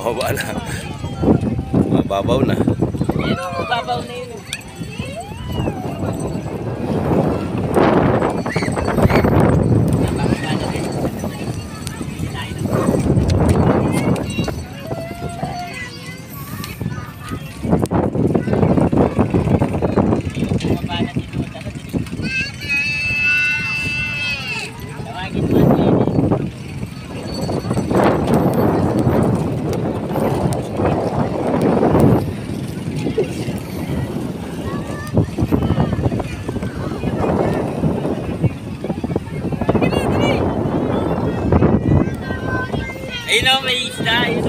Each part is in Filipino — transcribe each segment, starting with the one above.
Mababa na. Mababaw na. Yan o, mababaw na yun. Ayun o, may isda, ayun o.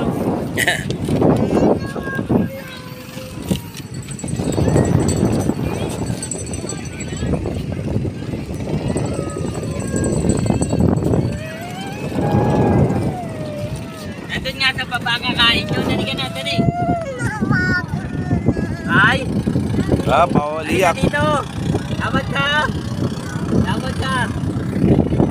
Nandun nga sa baba kakain nyo, naliga natin eh. Ay! Ah, bawal iyak. Dito! Tawad ka! Tawad ka!